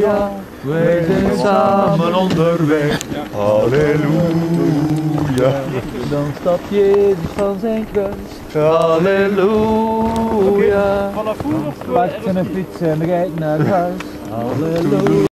halleluja, wij zijn samen onderweg. Halleluja. Dan stapt Jezus van zijn kruis. Halleluja. Pakt zijn fiets en rijdt naar huis. Halleluja.